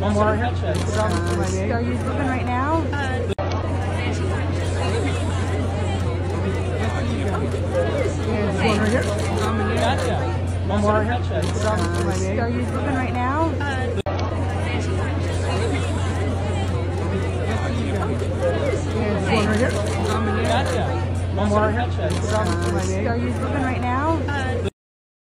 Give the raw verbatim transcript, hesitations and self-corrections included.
One more. Are you sleeping right now? One more. Are you sleeping right now? One more. Are you sleeping right now?